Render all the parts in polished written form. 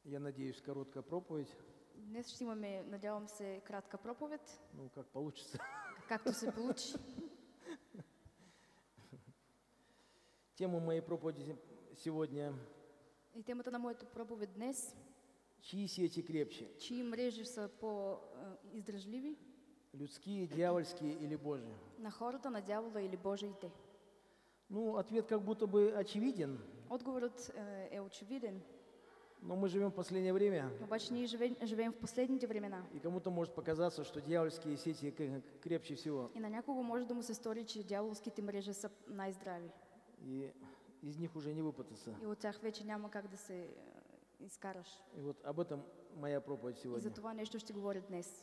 Я надеюсь, короткая проповедь. Днес ще имаме, надявам се, кратка проповед, Ну, как получится. както се получи. Тема моей проповеди сегодня И темата на моята проповед днес, «Чьи сети крепче? чии мрежи са по-издръжливи, Людские, дьявольские или Божьи?» на хората, на дявола или Божиите? Ну, ответ как будто бы очевиден, Отговорът е очевиден, но мы живем в последнее время, обаче ние живеем в последните времена. и кому-то может показаться, что дьявольские сети крепче всего. И на някого може да му се стори, че дяволските мрежи са най-здрави. И из них уже не выпутаться. И от тях вече няма как да се изкараш. И вот об этом моя проповедь И сегодня. за това нещо ще говоря днес.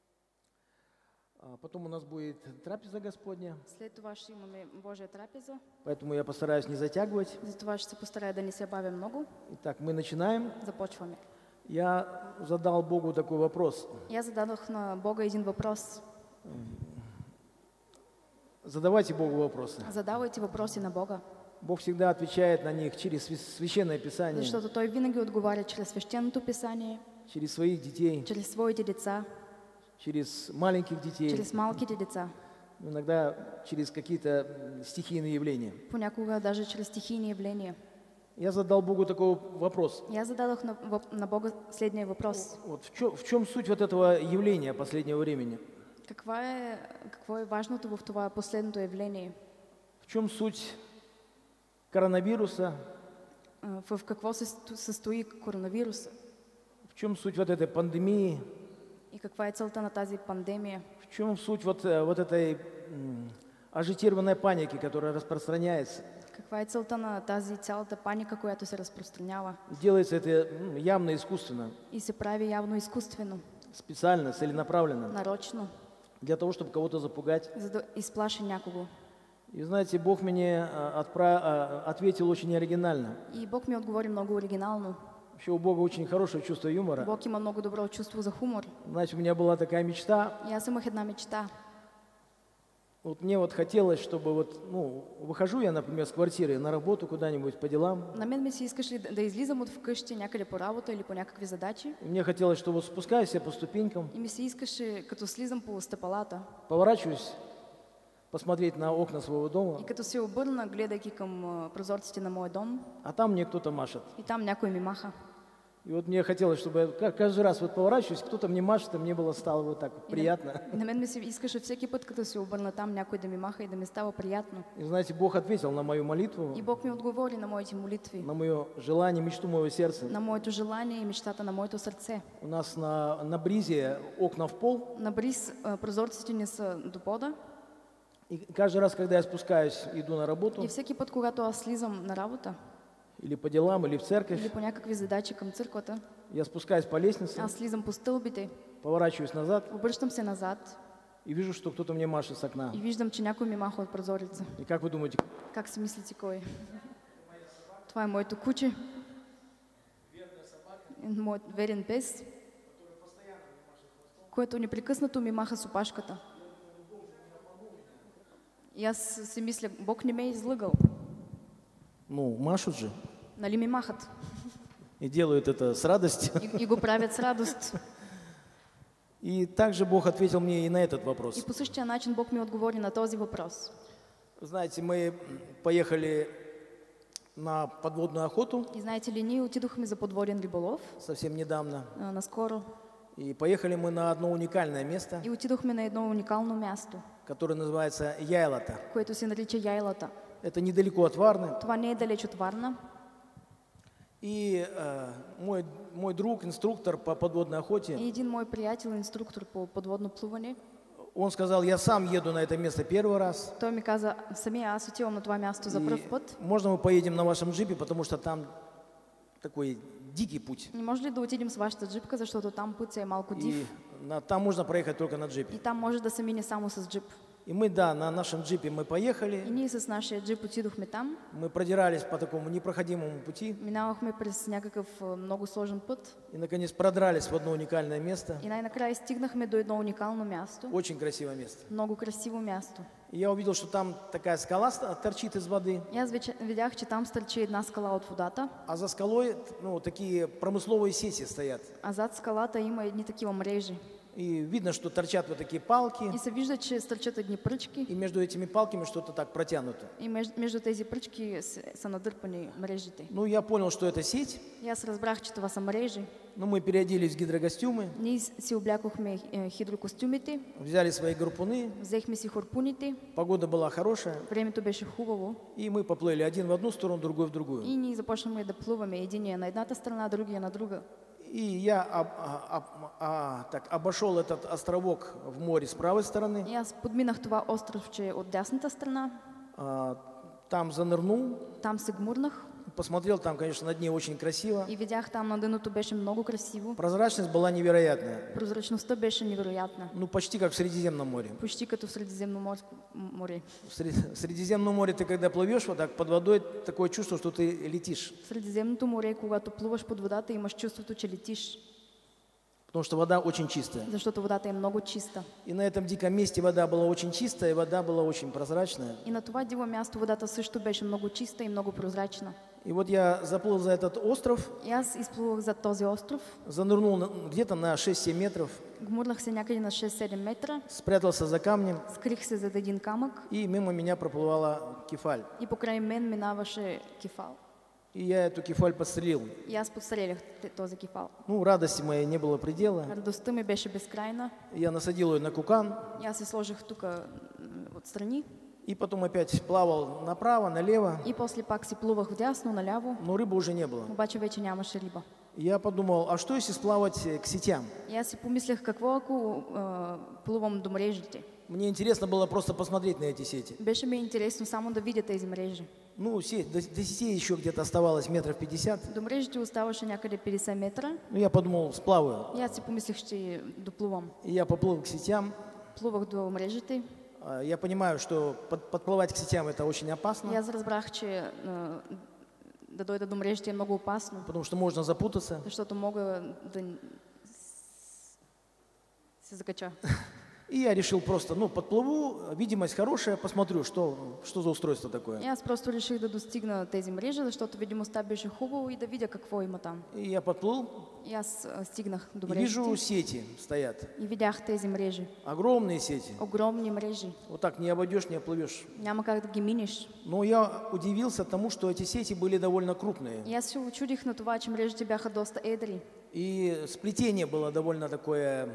Потом у нас будет трапеза Господня, След това ще имаме Божия трапеза, поэтому я постараюсь не затягивать. затова ще се постарая да не се бавя много. Итак, мы начинаем. Започваме. Я задал Богу такой вопрос. И аз зададох на Бога един въпрос. Задавайте Богу вопросы. Задавайте въпроси на Бога, Бог всегда отвечает на них через Священное Писание, защото Той винаги отговаря чрез свещеното писание, через своих детей, чрез своите деца, через маленьких детей, чрез малките деца, иногда через какие-то стихийные явления. понякога даже чрез стихийни явления. Я задал Богу такой вопрос. И аз зададох на Бога следния въпрос. Вот в чем суть вот этого явления последнего времени? Какво е важното в това последното явление? В чем суть коронавируса? В какво се състои коронавируса? В чем суть вот этой пандемии? И каква е целта на тази пандемия? В чем суть вот этой ажитированной паники, которая распространяется? Каква е целта на тази цялата паника, която се разпространява? Делается это явно искусственно, И се прави явно изкуствено, специально, целенаправленно, нарочно, для того, чтобы кого-то запугать. за да изплаши някого. И знаете, Бог мне ответил очень оригинально. И Бог ми отговори много оригинално. Вообще у Бога очень хорошее чувство юмора. Бог има много добро чувство за хумор. Знаете, у меня была такая мечта. И аз имах една мечта. Вот мне вот хотелось, чтобы вот, выхожу я, например, с квартиры на работу куда-нибудь по делам. На мен ми се искаше да излизам от вкъщи някъде по работа или по някакви задачи. И мне хотелось, что вот спускаюсь я по ступенькам, И ми се искаше, като слизам по стъпалата поворачиваюсь, посмотреть на окна своего дома, и като се обърна, гледайки към прозорците на моя дом, а там мне кто-то машет. и там някой ми маха. И вот мне хотелось, чтобы каждый раз вот поворачиваюсь, кто-то мне машет, и мне стало вот так приятно. И на мен ми се искаше всеки път, като се обърна там, някой да ми маха и да ми става приятно. И знаете, Бог ответил на мою молитву, И Бог ми отговори на моите молитви, на мое желание, мечту моего сердца. на моето желание и мечтата на моето сърце. У нас на бризе окна в пол, На бриз прозорците ни са до пода. и каждый раз, когда я спускаюсь, иду на работу, И всеки път, когато аз слизам на работа или по делам, или в церковь, или по някакви задачи към църквата, я спускаюсь по лестнице, аз слизам по стълбите, поворачиваюсь назад обръщам се назад и вижу, что кто-то мне машет с окна. и виждам, че някой ми маха от прозореца. И как вы думаете, Как си мислите кой? Това е моето куче, моят верен пес, което непрекъснато ми маха с опашката. И аз си мисля, Бог не ме е излъгал. машут же Нали ми махат? и делают это с радостью. И го правят с радост. И также Бог ответил мне и на этот И вопрос. по същия начин Бог ми отговори на този въпрос. Знаете, мы поехали на подводную охоту И знаете ли, ние отидохме за подводен риболов совсем недавно. наскоро. И поехали мы на одно уникальное место, И отидохме на едно уникално място, которое называется Яйлата. което се нарича Яйлата. Это недалеко от Варны. Това не е далеч от Варна. И мой друг, инструктор по подводной охоте, И един мой приятел, инструктор по подводно плуване, он сказал, я сам еду на это место первый раз. той ми каза, самия аз отивам на това място за пръв И път. можно мы поедем на вашем джипе, потому что там такой дикий путь. Не може ли да отидем с вашата джипка, защото там път е малко И див там можно проехать только на джипе. и там може да се мине само с джип. И мы, да, на нашем джипе мы И поехали, ние с нашия джип отидохме там. мы продирались по такому непроходимому пути Минавахме през някакъв много сложен път. и, наконец, продрались в одно уникальное место. И най-накрая стигнахме до едно уникално място. Очень красивое место. Много красиво място. И я увидел, что там такая скала торчит из воды, И аз видях, че там стърчи една скала от водата, а за скалой, ну, такие промысловые сети стоят. а зад скалата има едни такива мрежи. И видно, что торчат вот такие палки, И се вижда, че стърчат едни пръчки и между этими палками что-то так протянуто. и между тези пръчки са надърпани мрежите. Ну, я понял, что это сеть. И аз разбрах, че това са мрежи. Ну, мы переоделись в гидрокостюмы, Ние си облякохме хидрокостюмите, взяли свои гарпуны, взехме си харпуните, погода была хорошая, времето беше хубаво и мы поплыли один в одну сторону, другой в другую. и ние започнахме да плуваме единия на едната страна, другия на друга. И я так обошел этот островок в море с правой стороны, И аз подминах това островче от дясната страна, там занырнул, там се гмурнах посмотрел, там, конечно, на дне очень красиво. и видях там на дъното беше много красиво. Прозрачность была невероятная, Прозрачността беше невероятна, ну почти как в Средиземном море. почти като в Средиземноморско море. В Средиземном море ты когда плывешь вот так под водой, такое чувство, что ты летишь, В Средиземното море, когато плуваш под водата, имаш чувството, че летиш, потому что вода очень чистая. защото водата е много чиста. И на этом диком месте вода была очень чистая, и вода была очень прозрачная. И на това диво място водата също беше много чиста и много прозрачна. И вот я заплыл за этот остров, И аз изплувах за този остров, занырнул где-то на 6-7 метров, гмурнах се някъде на 6-7 метра, спрятался за камнем, скрих се зад един камък и мимо меня проплывала кефаль. и покрай мен минаваше кефал. И я эту кефаль подстрелил. И аз подстрелях този кефал. Ну, радости моей не было предела. Радостта ми беше безкрайна. Я насадил ее на кукан, И аз се сложих тук отстрани. и потом опять плавал направо, налево, И после пак си плувах вдясно, наляво, но рыбы уже не было. обаче вече нямаше риба. Я подумал, а что если сплавать к сетям? И аз си помислях какво ако плувам до мрежите. Мне интересно было просто посмотреть на эти сети. Беше ми интересно само да видя тези мрежи. Ну, до сетей еще где-то оставалось метров 50. До мрежите оставаше някъде 50 метра. Ну, я подумал, сплаваю. И аз си помислих, ще доплувам. И я поплыл к сетям. Плувах до мрежите. Я понимаю, что подплывать к сетям это очень И опасно, аз разбрах, че да дойда до мрежите е много опасно, потому что можно запутаться. защото мога да се закача. И я решил просто, ну, подплыву, видимость хорошая, посмотрю, что за устройство И такое. аз просто реших да достигна тези мрежи, защото видимостта беше хубаво и да видя какво има там. И я подплыл, И аз стигнах до и вижу, мрежите сети стоят. и видях тези мрежи. Огромные сети. Огромни мрежи. Вот так не обойдешь, не оплывешь. Няма как да ги минеш. Но я удивился тому, что эти сети были довольно крупные. И аз се очудих на това, че мрежите бяха доста едри. И сплетение было довольно такое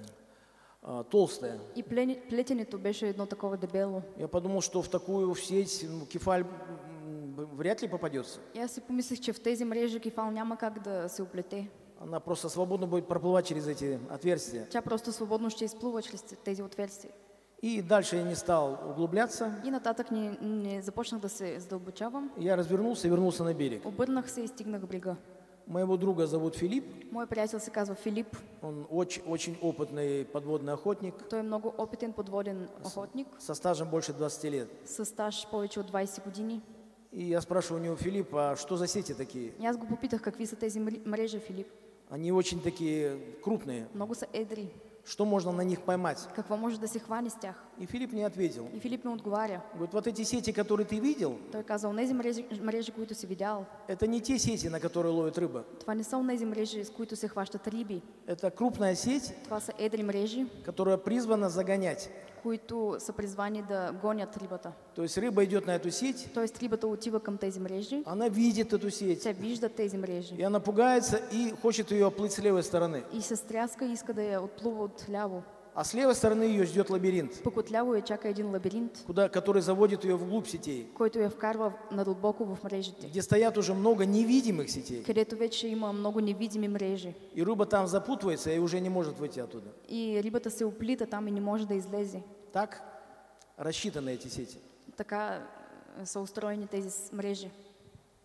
толстое. И плетенето беше едно такова дебело. Я подумал, что в такую сеть кефаль вряд ли попадется. И аз си помислих, че в тези мрежи кефал няма как да се оплете. Она просто свободно будет проплывать через эти отверстия. Тя просто свободно ще изплува чрез тези отверстия. И дальше я не стал углубляться. И нататък не започнах да се задълбочавам. Я развернулся и вернулся на берег. Обърнах се и стигнах брега. Моего друга зовут Филипп. Мой приятел се казва Филип. Он очень опытный подводный охотник Той е много опитен подводен охотник со стажем больше 20 лет. със стаж повече от 20 години. И я спрашиваю у него: Филипп, а что за сети такие? И аз го попитах какви са тези мрежи, Филип. Они очень такие крупные. Много са едри. Что можно на них поймать? Какво може да се хване с тях? И Филипп мне ответил. И Филип ми отговаря. Говорит, вот эти сети, которые ты видел, Той каза, онези мрежи, които си видял, это не те сети, на которые ловят рыба. това не са онези мрежи, с които се хващат риби. Это крупная сеть, Това са едри мрежи, которая призвана загонять. които са призвани да гонят рибата. То есть рыба идет на эту сеть, Тоест рибата отива към тези мрежи, она видит эту сеть, тя вижда тези и мрежи она пугается и хочет ее оплыть с левой стороны. и се стряска и иска да я отплува от ляво. А с левой стороны ее ждет лабиринт, Пък от ляво я чака един лабиринт, который заводит ее вглубь сетей, който я вкарва надълбоко в мрежите, где стоят уже много невидимых сетей. където вече има много невидими мрежи. И рыба там запутывается и уже не может выйти оттуда. И рибата се оплита там и не може да излезе. Так рассчитаны эти сети. Така са устроени тези мрежи.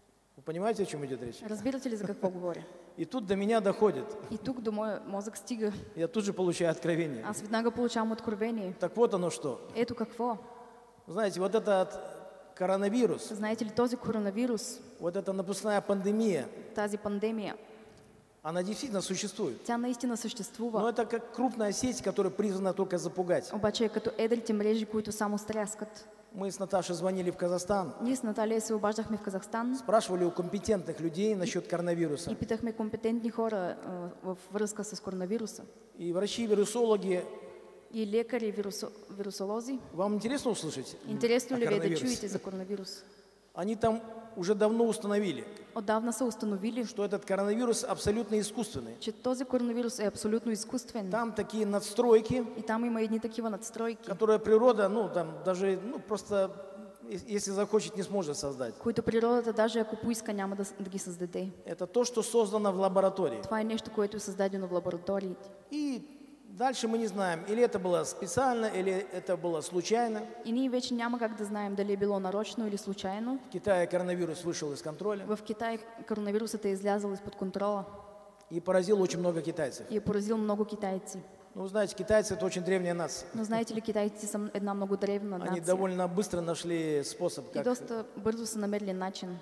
понимаете, о чем идет речь? Разбирате ли за какво говоря? И тут до меня доходит. И тук до моя мозък стига. Я тут же получаю откровение. Аз веднага получавам откровение. Так вот оно что. Ето какво. Знаете, вот этот коронавирус, Знаете ли, този коронавирус, вот эта напускная пандемия, тази пандемия, она действительно существует. тя наистина Но съществува. это как крупная сеть, которая призвана только запугать. Обаче е като едрите мрежи, които само стряскат. Мы с Наташей звонили в Казахстан, Ние с Наталия се обаждахме в Казахстан спрашивали у компетентных людей насчет коронавируса. и питахме компетентни хора във връзка с коронавируса. И врачи-вирусологи, И лекари, вирусолози. вам интересно услышать Интересно о ли ви е да коронавирусе? чуете за коронавирус? Они там уже давно установили, Отдавна са установили, что этот коронавирус абсолютно искусственный. че този коронавирус е абсолютно изкуствен. Там такие надстройки, И там има едни такива надстройки, которые природа, ну там даже, ну просто, если захочет, не сможет создать. които природата даже ако поиска няма да ги създаде. Это то, что создано в лаборатории. Това е нещо, което е създадено в лабораториите. И дальше мы не знаем, или это было специально, или это было случайно. И ние вече няма как да знаем дали е било нарочно или случайно. В Китае коронавирус вышел из контроля В Китай коронавирусът е излязъл изпод контрола и поразил очень много китайцев. и е поразил много китайци. Ну, знаете, китайцы это очень древняя нация. Но знаете ли, китайците са една много древна Они нация. довольно быстро нашли способ, И как... доста бързо са намерили начин.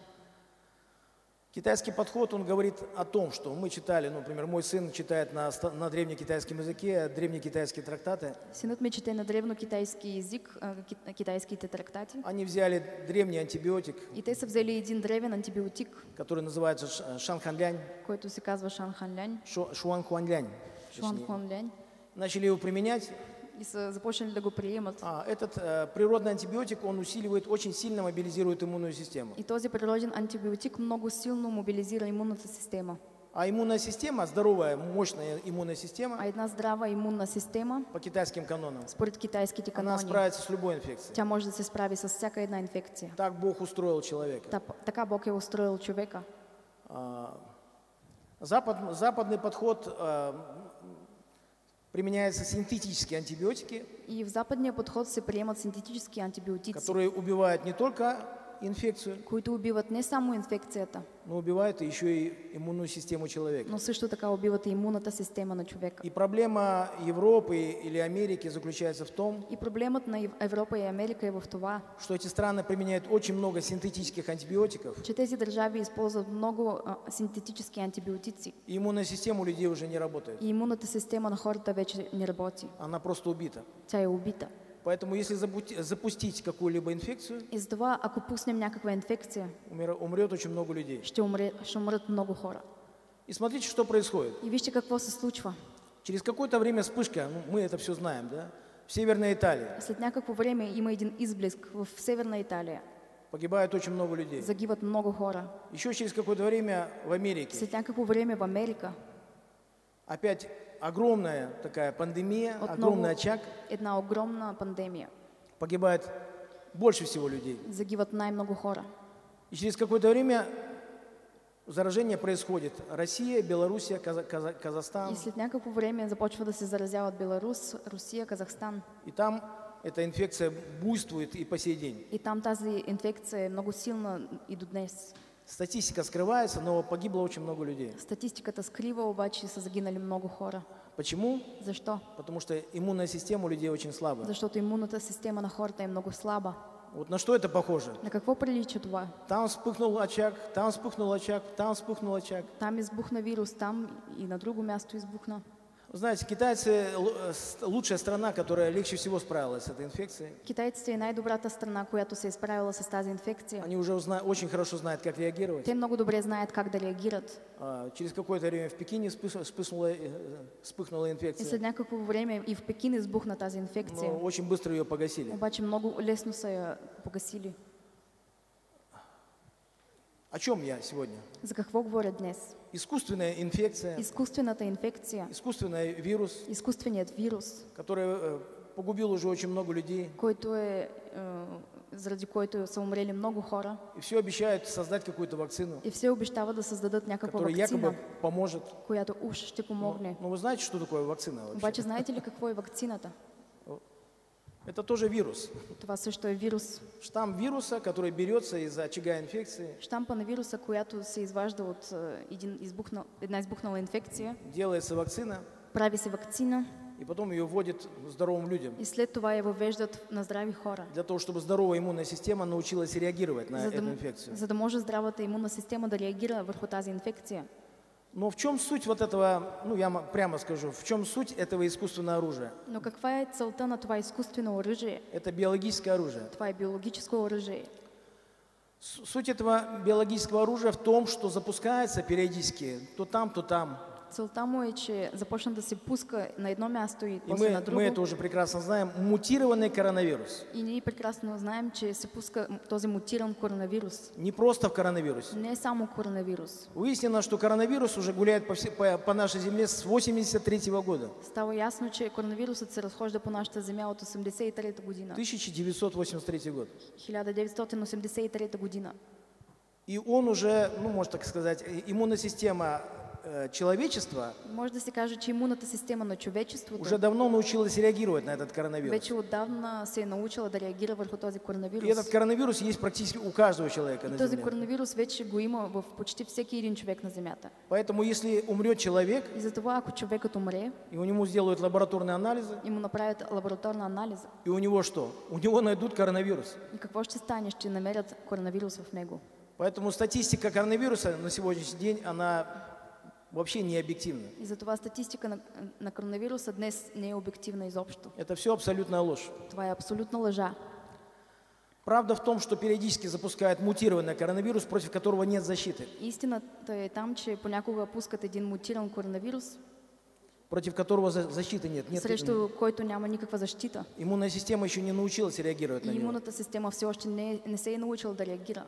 Китайский подход, он говорит о том, что мы читали, ну, например, мой сын читает на древнекитайском языке древнекитайские трактаты. Синът ми чете на древнокитайски език, китайските трактати. Они взяли древний антибиотик, И те са взели един древен антибиотик, который называется шанханлянь, който се казва шанханлянь, шуанхуанлянь. шуанхонлянь. Начали его применять. И са започнали да го приемат. Этот природный антибиотик, он усиливает, очень сильно мобилизирует иммунную систему. И този природен антибиотик много силно мобилизира имунната система. А иммунная система, здоровая, мощная иммунная система, А една здрава имунна система, по китайским канонам, според китайските она канони, справится с любой инфекцией. тя може да се справи с всяка една инфекция. Так Бог устроил человека. Така Бог е устроил човека. Западный подход применяются синтетические антибиотики, И в западния подход се приемат синтетически антибиотици, которые убивают не только инфекцию, които убиват не само инфекцията, но убивают еще и иммунную систему человека. но също така убиват и имунната система на човека. И проблема Европы или Америки заключается в том, И проблемът на Европа и Америка е в това, что эти страны применяют очень много синтетических антибиотиков, че тези държави използват много синтетически антибиотици. и иммунная система у людей уже не работает. И имунната система на хората вече не работи. Она просто убита. Тя е убита. Поэтому если запустить какую-либо инфекцию, И затова, ако пуснем някаква инфекция, умрет очень много людей. ще умрат много хора. И смотрите, что происходит. И вижте какво се случва. Через какое-то время вспышка, ну, мы это все знаем, да? В Северной Италии След някакво време има един изблиск в Северна Италия. погибает очень много людей. Загиват много хора. Еще через какое-то время в Америке След някакво време в Америка опять огромная такая пандемия, отново огромный очаг, една огромна пандемия. погибает больше всего людей. Загиват най-много хора. И через какое-то время заражение происходит. Россия, Белоруссия, Казахстан. И след някакво време започва да се заразяват Беларус, Русия, Казахстан. И там эта инфекция буйствует и по сей день. И там тази инфекция е много силна и до днес. Статистика скрывается, но погибло очень много людей. Статистиката скрива, обаче са загинали много хора. Почему? Защо? Потому что иммунная система у людей очень слабая. Защото имунната система на хората е много слаба. Вот на что это похоже? На какво прилича това? Там вспыхнул очаг, там вспыхнул очаг, там вспыхнул очаг. Там избухна вирус, там и на друго място избухна. Вы знаете, китайцы лучшая страна, которая легче всего справилась с этой инфекцией. Китайците е най-добрата страна, която се е справила с тази инфекция. Они уже очень хорошо знают, как реагировать. Те много добре знаят как да реагират. Через какое-то время в Пекине вспыхнула И инфекция, след някакво време и в Пекин избухна тази инфекция. но очень быстро ее погасили. Обаче много лесно са я погасили. О чем я сегодня? За какво говоря днес? Искусственная инфекция, Изкуствената инфекция, искусственный вирус, изкуственият вирус, который погубил уже очень много людей. който заради който са умрели много хора. И все обещают создать какую-то вакцину, И все обещават да създадат някаква которая якобы вакцина, поможет. която уж ще помогне. Но вы знаете, что такое вакцина вообще? Обаче знаете ли какво е вакцината? Это тоже вирус. Това също е вирус. Штамм вируса, который берется из очага инфекции, Щампа на вируса, която се изважда от една избухнала инфекция, делается вакцина, прави се вакцина и потом ее вводят здоровым людям. и след това я въвеждат на здрави хора. Для того, чтобы здоровая иммунная система научилась реагировать на эту инфекцию. За да може здравата имунна система да реагира върху тази инфекция. Но в чем суть вот этого, ну я прямо скажу, в чем суть этого искусственного оружия? Но каква е целта на това изкуствено оръжие? Это биологическое оружие. Това е биологическо оръжие. Суть этого биологического оружия в том, что запускается периодически то там, то там. Целта му е, че започна да се пуска на едно място и И после на друго. мы это уже прекрасно знаем, мутированный коронавирус. И ние прекрасно знаем, че се пуска този мутиран коронавирус. Не просто в коронавирусе. Не само коронавирус. Выяснено, что коронавирус уже гуляет по нашей земле с 1983 года. Става ясно, че коронавирусът се разхожда по нашата земя от 1983 година. 1983 год. 1983 година. И он уже, ну можно так сказать, иммунная система человечества Може да се каже, че имунната система на човечеството уже давно научилась реагировать на этот коронавирус. вече отдавна се е научила да реагира върху този И коронавирус. этот коронавирус есть практически у каждого человека на Този Земле. коронавирус вече го има в почти всеки един човек на земята. Поэтому если умрет человек, И затова, ако човекът умре и у него сделают лабораторные анализы, и му направят лабораторна анализа, и у него что? У него найдут коронавирус. и какво ще стане? Ще намерят коронавирус в него. Поэтому статистика коронавируса на сегодняшний день, она вообще не объективна. И затова статистика на коронавируса днес не е обективна изобщо. Это все абсолютная ложь. Това е абсолютна лъжа. Правда в том, что периодически запускают мутированный коронавирус, против которого нет защиты, Истината е там, че понякога пускат един мутиран коронавирус, против которого защиты нет. срещу който няма никаква защита. Иммунная система еще не научилась реагировать И на него. имунната система все още не се е научила да реагира.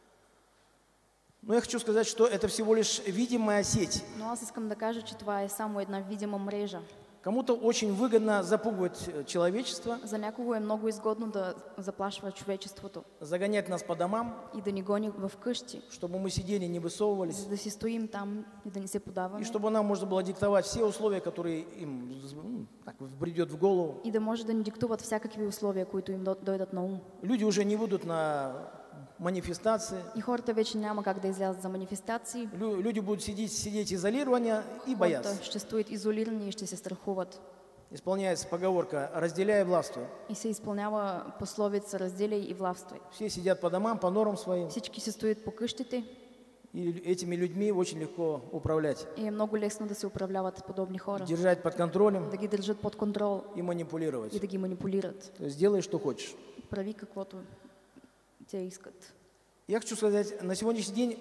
Но я хочу сказать, что это всего лишь видимая сеть. Но аз искам да кажа, че това е само една видима мрежа. Кому-то очень выгодно запугивать человечество, За някого е много изгодно да заплашва човечеството загонять нас по домам, и да ни гони в къщи, чтобы мы сидели, не высовывались, за да си стоим там и да не се и подаваме. чтобы нам можно было диктовать все условия, которые им так бредет в голову. И да може да ни диктуват всякакви условия, които им дойдат на ум. Люди уже не будут на манифестации, И хората вече няма как да излязат за манифестации. люди будут сидеть изолированы и бояться. Хората ще стоят изолирани и ще се страхуват. Исполняется поговорка «разделяй и властвуй». И се изпълнява пословица «разделяй и властвуй». Все сидят по домам, по норам своим, Всички се стоят по къщите и этими людьми очень легко управлять, и е много лесно да се управляват подобни хора, держать под контролем да ги държат под контрол и манипулировать. и да ги манипулират. То есть делай, что хочешь. Прави каквото те искат. Я хочу сказать, на сегодняшний день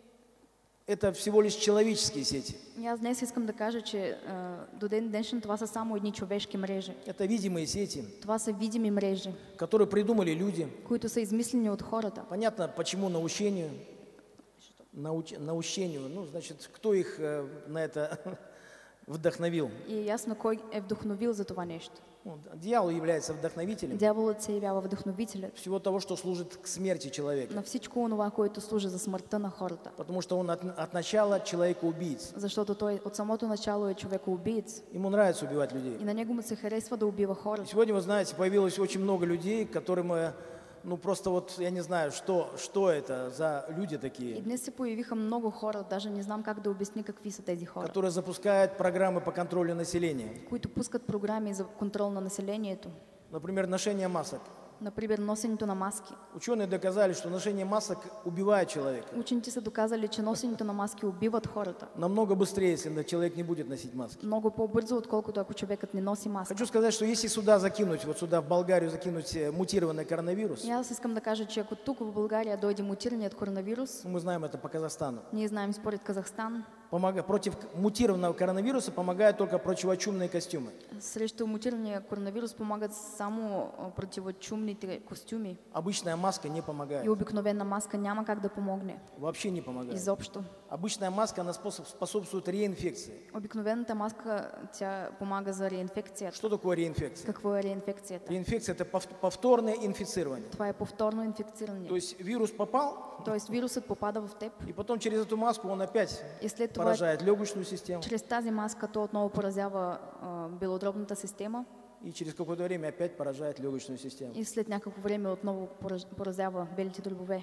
это всего лишь человеческие сети. И аз днес искам да кажа, че до ден днешен това са само едни човешки мрежи. Это видимые сети, Това са видими мрежи, которые придумали люди. които са измислени от хората. Понятно, почему научению. Научению. Ну, значит, кто их на это вдохновил? И е ясно кой е вдохновил за това нещо. Дьявол является вдохновителем Дяволът се явява вдъхновителят всего того, что служит к смерти человека. на всичко онова, което служи за смъртта на хората. Потому что он от начала человека-убийц. Защото той от самото начало е човекоубиец Ему нравится убивать людей. и на него му се харесва да убива И хората. сегодня, вы знаете, появилось очень много людей, которым, ну просто вот, я не знаю, что это за люди И такие, днес се появиха много хора, даже не знам как да обясня какви са тези хора, которые запускают программы по контролю населения. които пускат програми за контрол на населението. Например, ношение масок. Например, носенето на маски. Ученые доказали, что ношение масок убивает человека. Учените са доказали, че носенето на маски убиват хората. Намного быстрее, если человек не будет носить маски. Много по-бързо, отколкото ако човекът не носи маска. Хочу сказать, что если сюда закинуть, вот сюда в Болгарию закинуть мутированный коронавирус, И аз искам да кажа, че ако тук в България дойде мутираният коронавирус, мы знаем это по Казахстану, ние знаем според Казахстан, против мутированного коронавируса помогают только противочумные костюмы. срещу мутирания коронавирус помагат само противочумните костюми. Обычная маска не помогает. И обикновена маска няма как да помогне. Вообще не помогает. Изобщо. Обычная маска, она способствует реинфекции. Обикновената маска, тя помага за реинфекцията. Что такое реинфекция? Какво е реинфекцията? Реинфекция – это повторное инфицирование. Това е повторно инфекциране. То есть вирус попал, Тоест вирусът попада в теб и потом через эту маску он опять и след това поражает легочную систему. чрез тази маска то отново поразява белодробната система и через какое-то время опять поражает легочную систему. и след някакво време отново поразява белите дробове.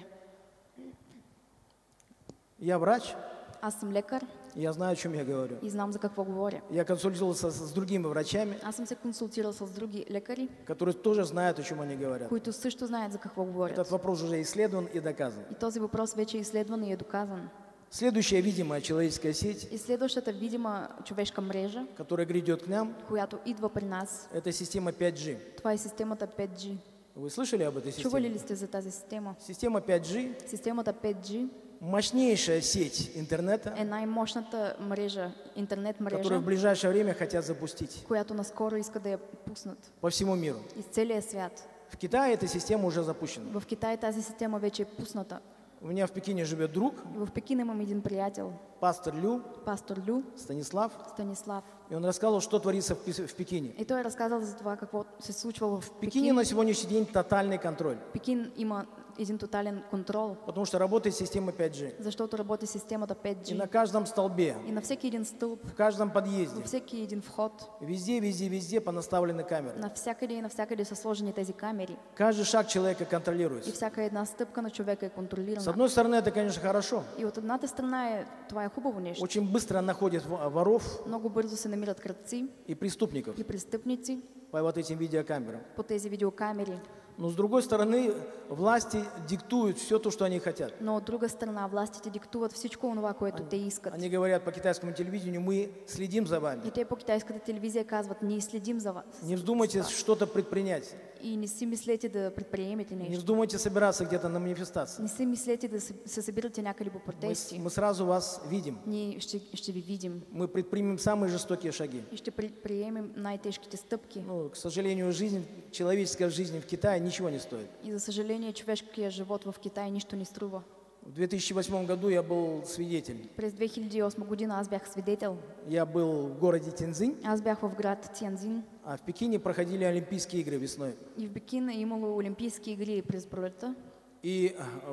Я врач, Аз съм лекар и я знаю, о чем я говорю. и знам за какво говоря. Я консультировался с другими врачами, Аз съм се консултирал с други лекари, которые тоже знают, о чем они говорят. които също знаят за какво Этот говорят. вопрос уже исследован и доказан. И този въпрос вече е изследван и е доказан. Следующая видимая человеческая сеть, И следващата видима човешка мрежа, которая грядет к нам, която идва при нас, это система 5G. това е системата 5G. Вы слышали об этой Чували системе? ли сте за тази система? Система 5G Системата 5G – мощнейшая сеть интернета, е най-мощната мрежа, интернет которую мрежа, в ближайшее время хотят запустить която наскоро иска да я пуснат по всему миру. из целия свят. В Китае эта система уже запущена. В Китай тази система вече е пусната. У меня в Пекине живет друг, В Пекин имам един приятел, пастор Лю, пастор Лю Станислав, Станислав. и он рассказывал, что творится в Пекине. И той е разказал за това какво се случва в В Пекине на Пекин. сегодняшний день тотальный контроль, Пекин има един тотален контрол, потому что работает система 5G. защото работи системата И 5G. на каждом столбе, И на всеки един стълб, в каждом подъезде, във всеки един вход, везде понаставлены камеры. навсякъде и навсякъде са сложени тези камери. Каждый шаг человека И контролируется. всяка една стъпка на човека е С контролирана. одной стороны, это, конечно, хорошо. И от едната страна това е хубаво нещо. Очень быстро находят воров Много бързо се намират крадци и преступников и престъпници по вот этим видеокамерам. по тези видеокамери. Но с другой стороны, власти диктуют все то, что они хотят. Но от друга страна властите диктуват всичко това, което те искат. Они говорят по китайскому телевидению: мы следим за вами. И те по китайската телевизия казват, ние следим за вас. Не вздумайте что-то предпринять. И не си мислете да предприемете Не нещо. вздумайте собираться где-то на манифестации. Не си мислете да се събирате някъде по протести. Мы сразу вас видим. Ние ще ви видим Мы предпримем самые жестокие шаги. и ще предприемем най-тежките стъпки. Ну, к сожалению, человеческая жизнь в Китае ничего не стоит. И за съжаление, човешкият живот в Китай нищо не струва. В 2008 году я был свидетель. През 2008 година аз бях свидетел. Я был в городе Тяньцзинь, Аз бях в град Тяньцзин а в Пекине проходили Олимпийские игры весной. и в Пекин е имало олимпийски игри през пролетта. И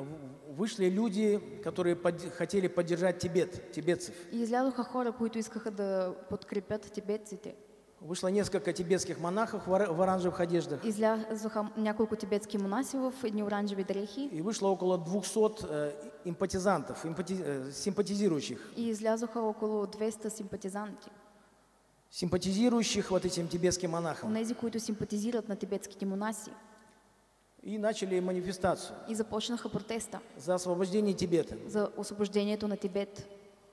вышли люди, которые хотели поддержать Тибет, тибетцев. И излязоха хора, които искаха да подкрепят тибетците. Вышло несколько тибетских монахов в оранжевых одеждах. Излязоха няколко тибетски монаси в едни оранжеви дрехи И вышло около 200 импатизантов, симпатизирующих. и излязоха около 200 симпатизанти. Симпатизирующих вот этим тибетским монахам. Онези, които симпатизират на тибетските монаси. И начали манифестацию И започнаха протеста за освобождение Тибета. за освобождението на Тибет.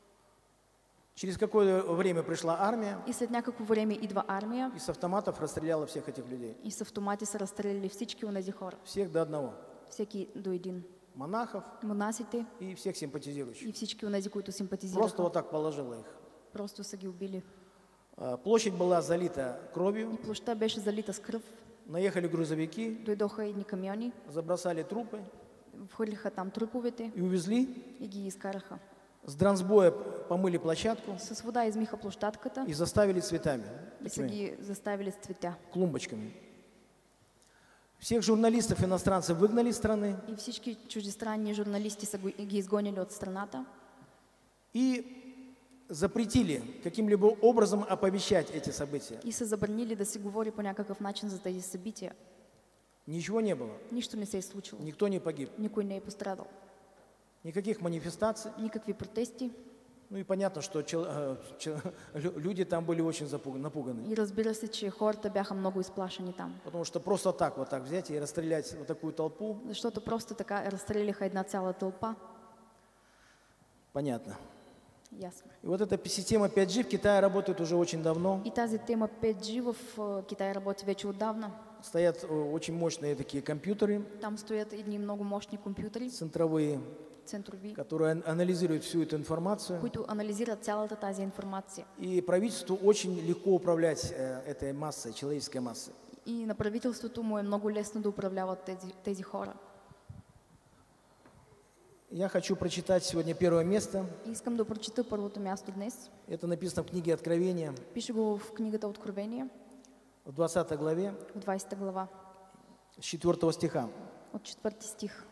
Через какое-то время пришла армия И след някакво време идва армия и с автоматов расстреляла всех этих людей. и с автомати са разстреляли всички онези хора. Всех до одного. Всеки до един. Монахов Монасите и всех симпатизирующих. и всички онези, които Просто симпатизираха. вот так положила их. Просто са ги убили. Площадь была залита кровью. И площа беше залита с кръв. Наехали грузовики, Дойдоха едни камиони, забросали трупы вхвърлиха там труповете и увезли. и ги изкараха. С дрансбоя помыли площадку С вода измиха площадката и заставили цветами, и са ги заставили с цветя. клумбочками. Всех журналистов иностранцев выгнали из страны И всички чуждестранни журналисти са ги изгонили от страната и запретили каким-либо образом оповещать эти события. и са забранили да се говори по някакъв начин за тези събития. Ничего не было, Нищо не се е случило. никто не погиб, Никой не е пострадал. никаких манифестаций. Никакви протести. Ну и понятно, что люди там были очень напуганы. И разбира се, че хората бяха много изплашени там. Потому что просто так вот так взять и расстрелять вот такую толпу, Защото просто така разстреляха една цяла тълпа. понятно. Ясно. И вот эта система 5G в Китае работает уже очень давно. И тази тема 5G в Китай работи вече отдавна. Стоят очень мощные такие компьютеры Там стоят едни много мощни компютри, центровые, центрови, которые анализируют всю эту информацию. които анализират цялата тази информация. И правительству очень легко управлять этой массой, человеческой массой. И на правителството му е много лесно да управляват тези хора. Я хочу прочитать сегодня первое место. И искам да прочита първото място днес. Это написано в книге Откровения, Пише го в книгата Откровение, в 20 главе, в 20 глава, с 4 стиха. от 4 стих.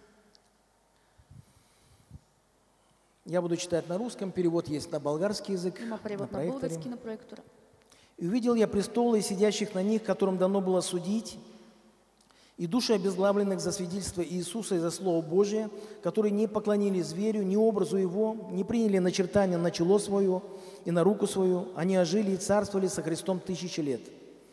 Я буду читать на русском, перевод есть на болгарский язык, Има на превод на проекторе. български на проектора. И увидел я престолы и сидящих на них, которым дано было судить, и души обезглавленных за свидетельство Иисуса и за Слово Божие, которые не поклонились зверю, ни образу его, не приняли начертания на чело свое и на руку свою, они ожили и царствовали со Христом 1000 лет.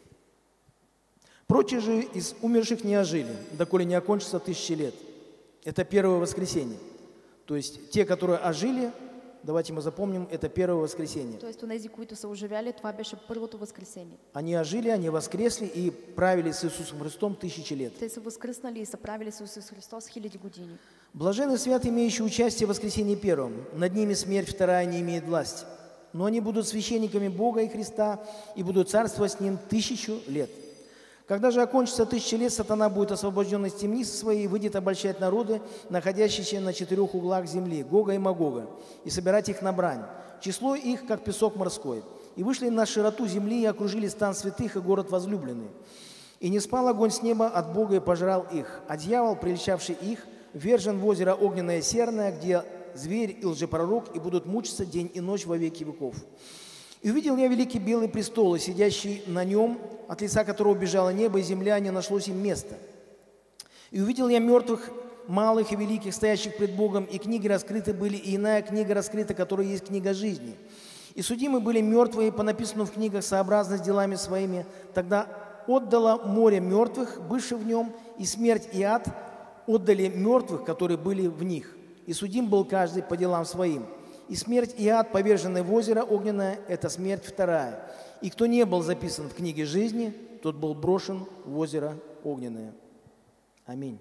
Прочие же из умерших не ожили, доколе не окончится 1000 лет. Это первое воскресенье. То есть те, которые ожили, давайте мы запомним, это первое воскресенье. То есть онези, които са оживяли, това беше първото възкресение. Они ожили, они воскресли и правили с Иисусом Христом 1000 лет. Те са възкръснали и са правили с Исус Христос 1000 години. Блаженны святы, имеющие участие в воскресении первом. Над ними смерть вторая не имеет власти. Но они будут священниками Бога и Христа и будут царствовать с Ним 1000 лет. Когда же окончится 1000 лет, сатана будет освобожден из темницы своей и выйдет обольщать народы, находящиеся на 4 углах земли, Гога и Магога, и собирать их на брань. Число их, как песок морской. И вышли на широту земли и окружили стан святых и город возлюбленный. И не спал огонь с неба от Бога и пожрал их. А дьявол, прельщавший их, вержен в озеро огненное серное, где зверь и лжепророк, и будут мучиться день и ночь во веки веков. И увидел я великий белый престол, и сидящий на нем, от лица которого бежало небо и земля, не нашлось им места. И увидел я мертвых, малых и великих, стоящих пред Богом, и книги раскрыты были, и иная книга раскрыта, которая есть книга жизни. И судимы были мертвые, по написанному в книгах, сообразно с делами своими. Тогда отдало море мертвых, бывших в нем, и смерть и ад отдали мертвых, которые были в них. И судим был каждый по делам своим. И смерть и ад, поверженные в озеро огненное, это смерть вторая. И кто не был записан в книге жизни, тот был брошен в озеро огненное. Аминь.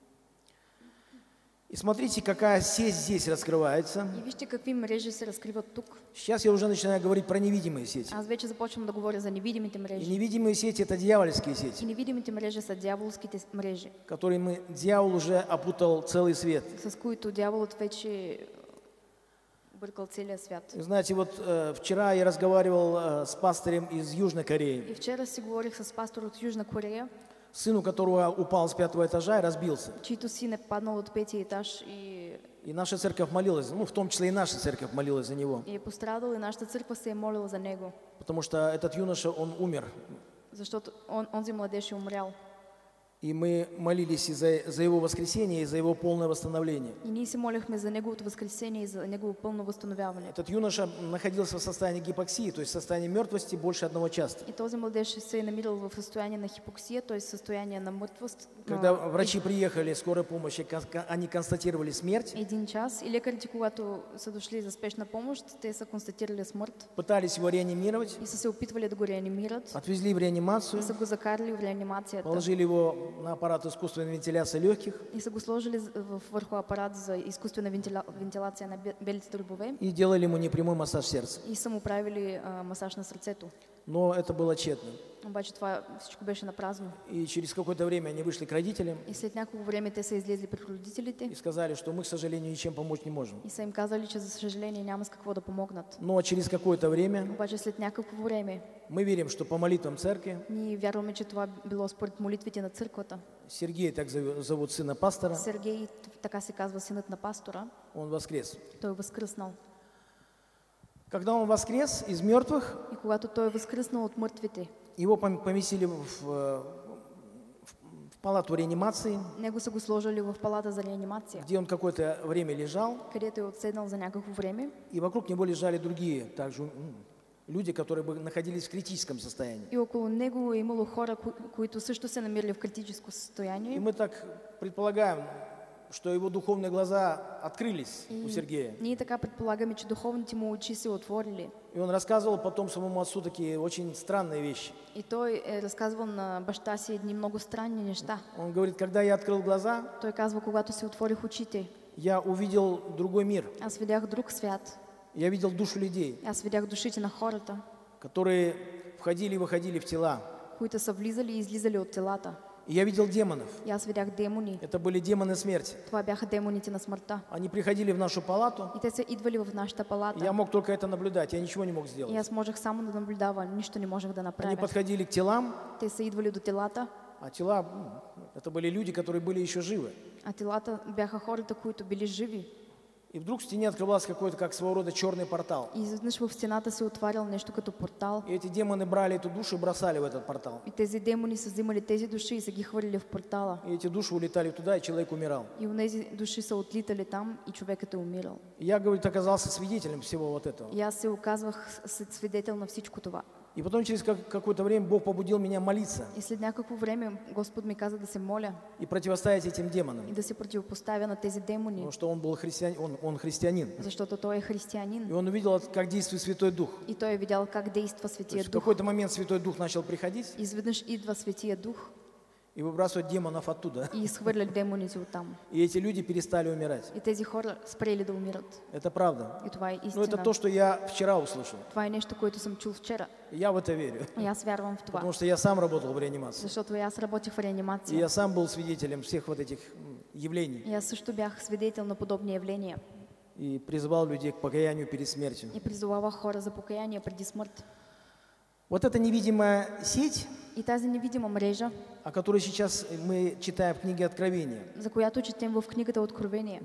И смотрите, какая сеть здесь раскрывается. И вижте какви мрежи се разкриват тук. Сейчас я уже начинаю говорить про невидимые сети. Аз вече започвам да говоря за невидимите И мрежи. невидимые сети – это дьявольские И сети, невидимите мрежи са дяволските мрежи, которыми дьявол уже опутал целый свет. с които дяволът вече бъркал целия свят. Вы знаете, вот вчера я разговаривал с пастырем из Южной Кореи, И вчера си говорих с пастор от Южна Корея, сыну которого упал с 5-го этажа и разбился. чийто син е паднал от 5-ти етаж И наша церковь молилась, ну, в том числе и наша церковь молилась за него, и е пострадал, и нашата църква се е молила за него, потому что этот юноша, он умер. защото онзи младеж е умрял. И мы молились и за его воскресение, и за его полное восстановление. И ние се молихме за неговото възкресение и за негово пълно възстановяване. Этот юноша находился в состоянии гипоксии, то есть в состоянии мертвости больше 1 часа. И този младеж се е намирал в състояние на хипоксия, т.е. състояние на мъртвост. Когда врачи приехали, скорой помощи, они констатировали смерть, 1 час. И лекарите, когато са дошли за спешна помощ, те са констатирали смърт пытались его реанимировать, и са се опитвали да го реанимират. отвезли в реанимацию, И са го закарали в реанимацията. положили его на аппарат искусственной вентиляции легких И са го сложили върху апарат за изкуствена вентилация на белите дробове. и делали ему непрямой массаж сердца. И са му правили масаж на сърцето. Но это было тщетно. Обаче това всичко беше на празно. И через какое-то время они вышли к родителям И след няколко време те са излезли при родителите и сказали, что мы, к сожалению, ничем помочь не можем. и са им казали, че за съжаление няма с какво да помогнат. Но через какое-то время Обаче след някакво време мы верим, что по молитвам церкви, ние вярваме, че това било според молитвите на църквата. Сергей, так зовут сына пастора, Сергей, така се казва синът на пастора, он воскрес. той е възкръснал. Когда он воскрес из мертвых, И когато той е възкръснал от мъртвите, его поместили в палату реанимации, него са го сложили в палата за реанимация, где он какое-то время лежал, където е отседнал за някакво време. и вокруг него лежали другие также люди, которые бы находились в критическом состоянии. И около него е имало хора, които също се намирали в критическо И състояние. мы так предполагаем, что его духовные глаза открылись у Сергея. Ние така предполагаме, че духовните му очи се отворили. И он рассказывал потом своему отцу такие очень странные вещи. И той е разказвал на баща си едни много странни неща. Он говорит, когда я открыл глаза, Той казва, когато си отворих очите, я увидел другой мир. аз видях друг свят. Я видел душу людей, Аз видях душите на хората, которые входили и выходили в тела. които са влизали и излизали от телата. И я видел демонов. И аз видях демони. Это были демоны смерти. Това бяха демоните на смъртта. Они приходили в нашу палату, И те са идвали в нашата и я палата. мог только это наблюдать, я ничего не мог И сделать. аз можех само да наблюдавам, нищо не можех да Они направя. подходили к телам, Те са идвали до телата, а тела, это были люди, которые были еще живы. а телата бяха хората, които били живи. И вдруг в стене открывался какой-то, как своего рода, черный портал. И изведнъж в стената се отварял нещо като портал. И эти демоны брали эту душу и бросали в этот портал. И тези демони са взимали тези души и са ги хвърляли в портала. И эти души улетали туда, и человек умирал. И онези души са отлитали там и човекът е умирал. И я, говорит, оказался свидетелем всего вот этого. И аз се оказвах свидетел на всичко това. И потом через какое-то время Бог побудил меня молиться И след някакво време Господ ми каза да се моля и противостоять этим демонам. и да се противопоставя на тези демони, Потому что он был он христианин. защото той е И християнин. он увидел, как действует Святой Дух. И той е видял как действа То есть Светия в Дух. какой-то момент Святой Дух начал приходить Изведнъж идва Светия Дух и выбрасывать демонов оттуда. и изхвърля демоните оттам. И эти люди перестали умирать. И тези хора спрели да умират. Это правда. И това е Но это истина. то, что я вчера услышал. Това е нещо, което съм чул вчера. И я в это верю. И аз вярвам в това. Потому что я сам работал в реанимации. Защото и аз работих в И реанимация. я сам был свидетелем всех вот этих явлений. И аз също бях свидетел на подобни явления. И призывал людей к покаянию перед смертью. И призовавах хора за покаяние преди смърт. Вот эта невидимая сеть, И тази невидима мрежа, о которой сейчас мы читаем в книге Откровения, за която четем в книгата Откровение,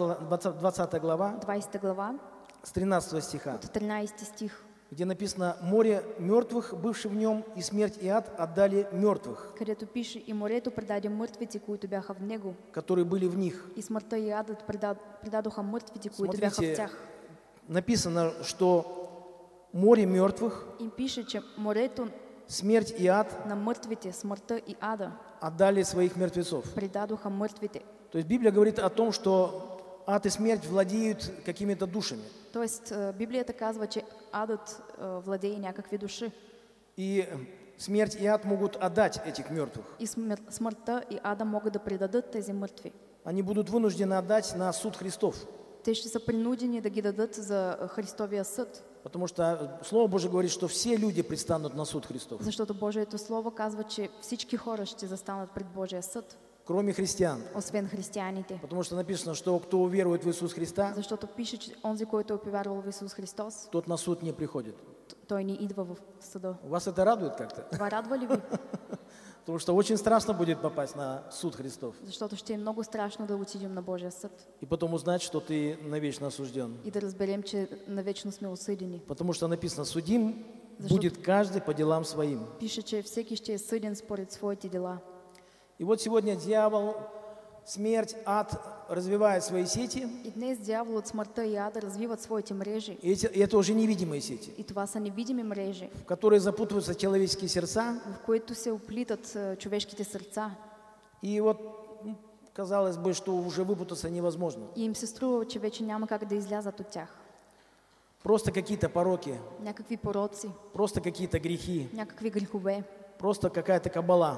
20 глава, 20 глава, с 13 стиха, от 13 стих, где написано: «Море мертвых, бывших в нем, и смерть и ад отдали мертвых, където пише: и морето предаде мъртвите, които бяха в него, которые были в них». и смъртта и адът предадоха мъртвите, които бяха в Смотрите, тях. написано, что море мертвых, И пише, че морето смерть и ад на мъртвите, смъртта и ада отдали своих мертвецов. предадоха мъртвите. То есть Библия говорит о том, что ад и смерть владеют какими-то душами. Тоест, Библията казва, че адът владее някакви души. И смерть и ад могут отдать этих мертвых. И смъртта и ада могат да предадат тези мъртви. Они будут вынуждены отдать на суд Христов. Те ще са принудени да ги дадат за Христовия съд. Потому что Слово Божие говорит, что все люди предстанут на суд Христов, Защото Божието Слово казва, че всички хора ще застанат пред Божия съд, кроме христиан. освен християните. Потому что написано, что кто уверует в Иисус Христа, Защото пише, че онзи, който е повярвал в Исус Христос, тот на суд не приходит. той не идва в съда. Вас это радует как-то? Това радва ли ви? Потому что очень страшно будет попасть на суд Христов Защото ще е много страшно да отидем на Божия съд и потом узнать, что ты навечно осужден. и да разберем, че навечно сме осъдени. Потому что написано: судим За будет каждый по делам своим. Пише, че всеки ще е съден според своите дела. И вот сегодня дьявол, смерть, ад развивает свои сети. И днес дяволът, смъртта и ада развиват своите мрежи. И это уже невидимые сети, И това са невидими мрежи, в которые запутываются человеческие сердца. в които се оплитат човешките сърца. И вот казалось бы, что уже выпутаться невозможно. И им се струва, че вече няма как да излязат от тях. Просто какие-то пороки, Някакви пороци, просто какие-то грехи, някакви грехове, просто какая-то кабала.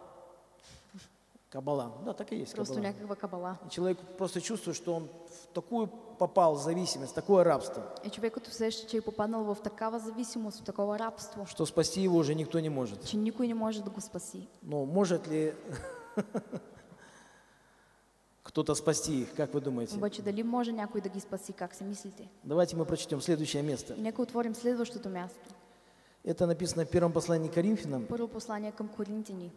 Кабала, да, так и есть просто кабала. някаква кабала. И человек просто чувствует, что он в такую попал зависимость, в такое рабство, И човекът усеща, че е попаднал в такава зависимост, в такова рабство, что спасти его уже никто не может. че никой не може да го спаси. Но может ли кто-то спасти их, как вы думаете? Обаче дали може някой да ги спаси, как си мислите? Давайте мы прочтем следующее место. И нека отворим следващото място. Это написано в первом послании к Коринфянам, Първо послание към Коринтини,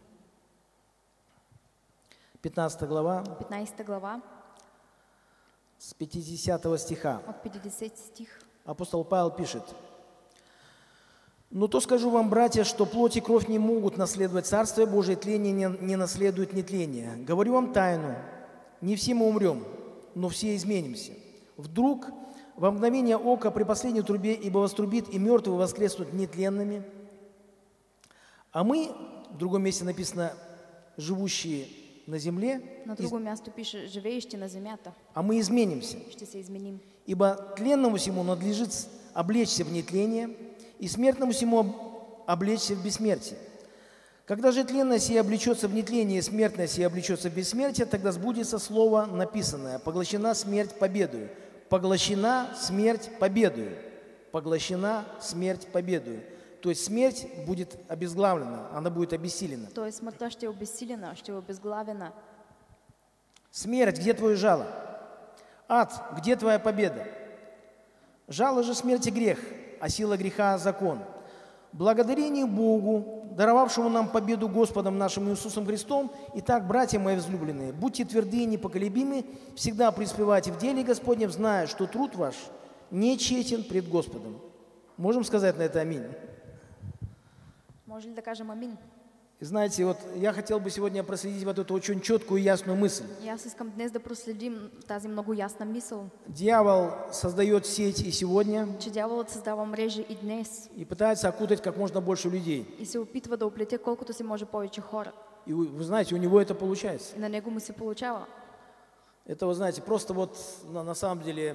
15 глава, 15 глава, с 50 стиха. от 50 стих. Апостол Павел пишет: «Но то скажу вам, братья, что плоть и кровь не могут наследовать Царствие Божие, тление не наследует нетление. Говорю вам тайну, не все мы умрем, но все изменимся. Вдруг во мгновение ока при последней трубе, ибо вострубит, и мертвые воскреснут нетленными. А мы, в другом месте написано, живущие на земле, На друго място пише: живеещи на земята, а мы изменимся. ще се изменим. Ибо тленному всему надлежит облечься в нетление, и смертному всему облечься в бессмертие. Когда же тленное сие облечется в нетление, и смертное сие облечется в бессмертие, тогда сбудется слово написанное: поглощена смерть победою. Поглощена смерть победою. Поглощена смерть победою. То есть смерть будет обезглавлена, она будет обессилена. Тоест смъртта ще е обезсилена, ще е обезглавена. Смерть, где твое жало? Ад, где твоя победа? Жало же смерти грех, а сила греха закон. Благодарение Богу, даровавшему нам победу Господом нашим Иисусом Христом. Итак, братья мои возлюбленные, будьте тверды и непоколебимы, всегда преуспевайте в деле Господнем, зная, что труд ваш не тщетен пред Господом. Можем сказать на это аминь? Може ли да кажем амин? И знаете, вот я хотел бы сегодня проследить вот эту очень четкую и ясную мысль. И аз искам днес да проследим тази много ясна мисъл, Дьявол создает сеть и сегодня, че дяволът създава мрежи и днес и пытается окутать как можно больше людей. и се опитва да оплете колкото се може повече хора. И вы знаете, у него это получается. И на него му се получава. Это, вы знаете, просто вот на самом деле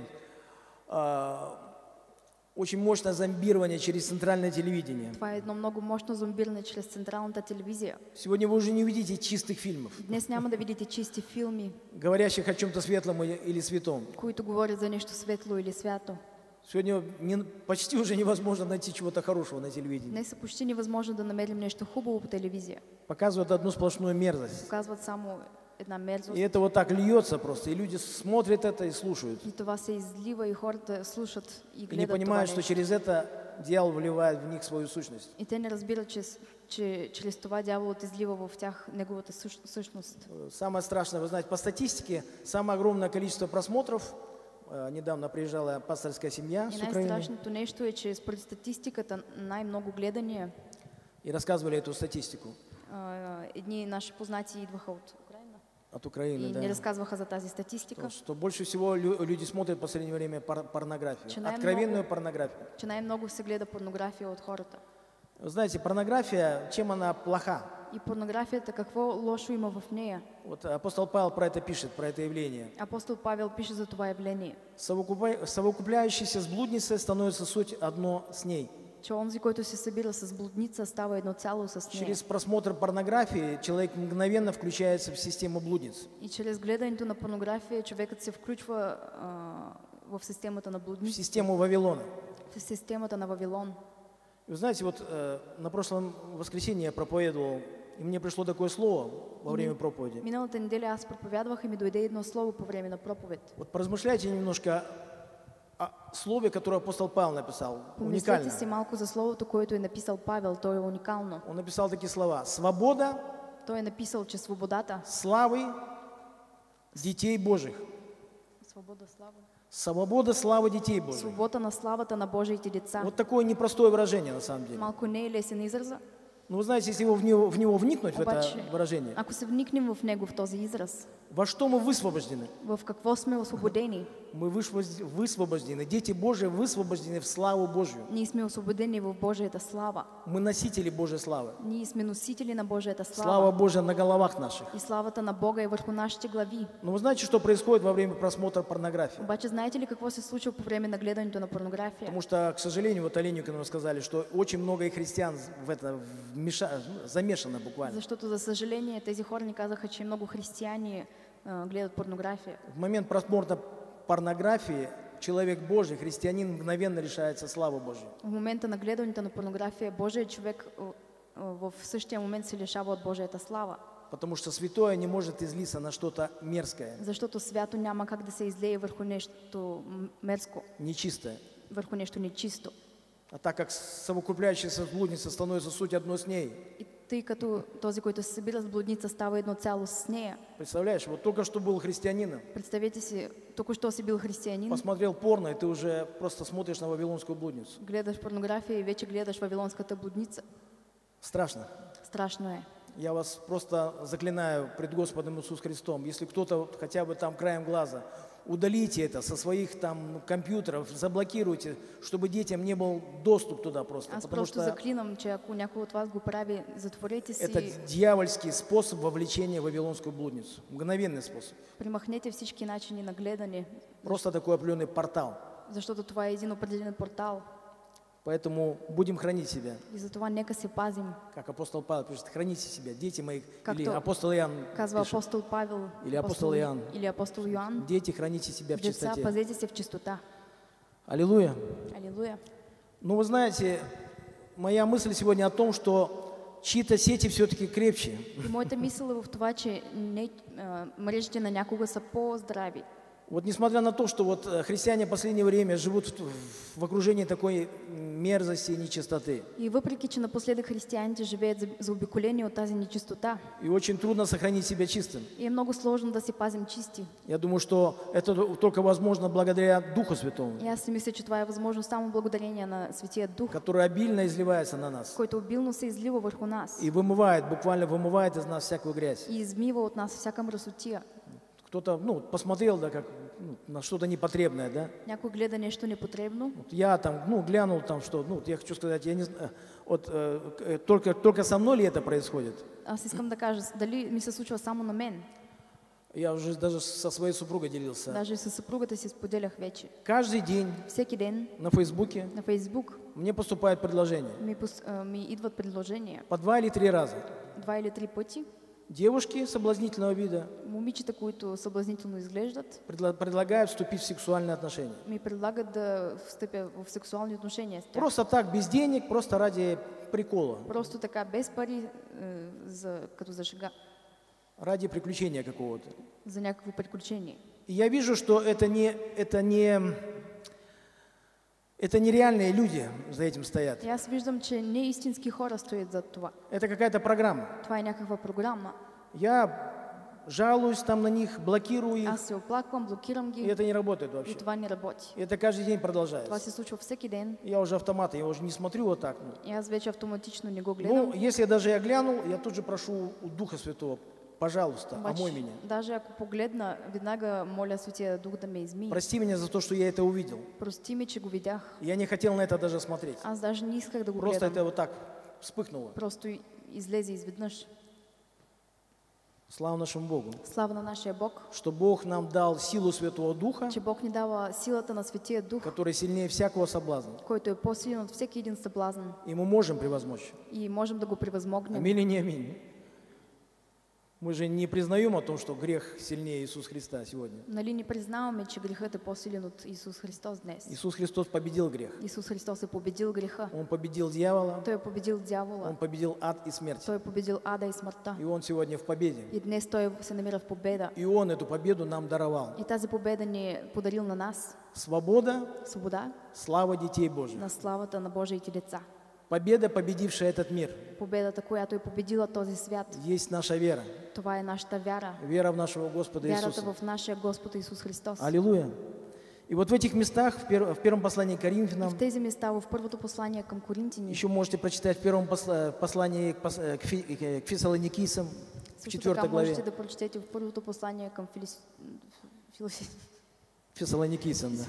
очень мощное зомбирование через центральное телевидение. Това е едно много мощно зомбиране чрез централната телевизия. Сегодня вы уже не увидите чистых фильмов, Днес няма да видите чисти филми, говорящих о чем-то светлом или святом. които говорят за нещо светло или свято. Сегодня почти уже невозможно найти чего-то хорошего на телевидении. Днес е почти невъзможно да намерим нещо хубаво по телевизия. Показывают одну сплошную мерзость. Показват само една мерзост. И это вот так льется просто, и люди смотрят это и слушают. И това се излива и хората слушат и И не гледат това понимают, что нещо. через это дьявол вливает в них свою сущность. И те не разбират, че чрез това дяволът излива в тях неговата същност. Самое страшное, вы знаете, по статистике, самое огромное количество просмотров, недавно приезжала пасторская семья И с Украины, най-страшното нещо е, че според статистиката най-много гледания, и рассказывали эту статистику едни наши познати идваха от Украина от Украины, и да. ни разказваха за тази статистика, Что больше всего люди смотрят в последнее время порнографию, Че най-много- откровенную порнографию. че най-много се гледа порнография от хората. Вы знаете, порнография, чем она плоха? И порнографията, какво лошо има в нея? Вот апостол Павел про это пишет, про это явление. Апостол Павел пише за това явление, Совокупляющийся с блудницей становится суть одно с ней. че онзи, който се събира с блудница, става едно цяло с нея. Через просмотр порнографии человек мгновенно включается в систему блудниц. И чрез гледането на порнография човекът се включва в системата на В блудниците, систему Вавилона. в системата на Вавилон. И вы знаете, вот на прошлом воскресенье я проповедовал, и мне пришло такое слово во время проповеди. Миналата неделя аз проповядвах и ми дойде едно слово по време на проповед. Вот поразмышляйте немножко о слове, которое апостол Павел написал. Помислете Уникально. си малко за словото, което е написал Павел, то е уникално. Он написал такие слова: свобода, Той е написал, че свободата, славы детей Божьих. свобода, слава, Свобода, славы детей Божьих. свобода на славата на Божиите деца. Вот такое непростое выражение на самом деле. Малко не е лесен израза, Но вы знаете, если в него вникнуть, в это обаче, выражение, ако се вникнем в него, в този израз, во что мы высвобождены? в какво сме освободени? Мы высвобождены, дети Божьи высвобождены в славу Божью. Ние сме освободени в Божията слава. Мы носители Божьей славы. Ние сме носители на Божията Слава слава. Божья на головах наших. И славата на Бога е върху нашите глави. Но вы знаете, что происходит во время просмотра порнографии? Обаче знаете ли какво се случва по време на гледането на порнография? Потому что, к сожалению, вот Оленюка нам сказали, что очень много и христиан в это замешано буквально. Защото, за съжаление, тези хора ни казаха, че много християни гледат порнография. В момент просмотра порнографии человек Божий, христианин, мгновенно лишается славы Божьей. В момента на гледането на порнография Божия човек в същия момент се лишава от Божията слава. Потому что святое не может излиться на что-то мерзкое, Защото свято няма как да се излее върху нещо мерзко, нечистое. върху нещо нечисто. А так как совокупляющаяся блудница становится суть одно с ней. И тъй като този, който се събира с блудница, става едно цяло с нея. Представляешь, вот только что был христианином, Представете си, току-що си бил християнин, посмотрел порно, и ты уже просто смотришь на вавилонскую блудницу. гледаш порнография и вече гледаш вавилонската блудница. Страшно. Страшно е. Я вас просто заклинаю пред Господом Иисусом Христом, если кто-то вот хотя бы там краем глаза, удалите это со своих там компьютеров, заблокируйте, чтобы детям не был доступ туда просто. Аз Потому просто что заклинам, че ако някой от вас го прави, затворете си, это дьявольский способ вовлечения в вавилонскую блудницу. Мгновенный способ. примахнете всички начини на гледане, Просто такой определенный портал. защото това е един определен портал. Поэтому будем хранить себя. И затова нека се пазим. Как апостол Павел пишет, храните себя, дети мои, Как или то апостол Иоанн Казва пишет, апостол Павел, Или апостол Иоанн. или апостол Йоанн. дети, храните себя в Деца, чистоте. пазете се в чистота. Аллилуйя. Алилуя. Но вы знаете, моя мысль сегодня о том, что чьи-то сети все-таки крепче. И моята мисъл е в това, че мрежите на някога са по-здрави. Вот несмотря на то, что вот христиане в последнее время живут в окружении такой мерзости и нечистоты, И въпреки, че напоследък християните живеят заобиколени от тази нечистота, и очень трудно сохранить себя чистым, и е много сложно да се пазим чисти. я думаю, что это только возможно благодаря Духу Святому, И аз си мисля, че това е възможно само благодарение на Светия Дух, который обильно изливается на нас който обилно се излива върху нас и вымывает, буквально вымывает из нас всякую грязь. и измива от нас всяка мръсотия. Кто-то, посмотрел, да, как на что-то непотребное, да. Някой гледа нещо непотребно. Вот я там, глянул там, что, я хочу сказать, я не знаю, только со мной ли это происходит? Аз искам да кажа, дали ми се случва само на мен. Я уже даже со своей супругой делился. Даже и със съпругата си споделях вече. Каждый день Всеки ден на Фейсбуке на Фейсбук мне поступает предложение ми идват предложения по 2 или 3 раза. 2 или 3 пъти. Девушки соблазнительного вида Момичета, които съблазнително изглеждат, предлагают вступить в сексуальные отношения. ми предлагат да встъпя в сексуални отношения с тях. Просто так, без денег, просто ради прикола, Просто така, без пари, като за шега, ради приключения какого-то. за някакво приключение. И я вижу, что это нереальные люди за этим стоят. И аз виждам, че не истински хора стоят зад това. Это какая-то программа. Това е някаква програма. Я жалуюсь там на них, блокирую их, Аз се оплаквам, блокирам и ги это не работает и вообще. това не работи. И это каждый день Това продолжается. се случва всеки ден Я уже автоматом, я уже не смотрю вот так. и аз вече автоматично не го гледам. Если даже я глянул, я тут же прошу у Духа Святого, пожалуйста, омой Обаче, меня. даже ако погледна, веднага моля Светия Дух да ме измие. Прости меня за то, что я это увидел. Прости ми, че го видях. Я не хотел на это даже смотреть. Аз даже не исках да го Просто гледам. это вот так вспыхнуло. Просто излезе изведнъж. Слава нашему Богу, Слава на нашия Бог, что Бог нам дал силу Святого Духа, че Бог ни дава силата на Светия Дух, который сильнее всякого соблазна. който е по-силен от всеки един съблазн И мы можем превозмочь. и можем да го превъзмогнем. Аминь или не аминь? Мы же не признаем о том, что грех сильнее Иисуса Христа сегодня. Нали ни признаваме, че грехът е по-силен от Исус Христос днес. Иисус Христос победил грех. Исус Христос е победил греха. Он победил дьявола, Той е победил дявола. Он победил ад и смерть. Той е победил ада и смъртта. И Он сегодня в победе. И днес Той се намира в победа. И Он эту победу нам даровал. И тази победа ни е подарил на нас. Свобода, Свобода слава детей Божьих. на славата на Божиите деца. Победа, победившая этот мир, Победата, която е победила този свят. есть наша вера. Това е нашата вяра. Вера в нашего Господа Вярата Иисуса. в нашия Господ Исус Христос. Аллилуйя. И вот в этих местах, в первом послании к Коринфянам, В тези места, в първото послание към Коринтини, еще можете прочитать в первом послании к Фессалоникийцам, в също 4 така главе. можете да прочетете в първото послание към Фессалоникийцам, да.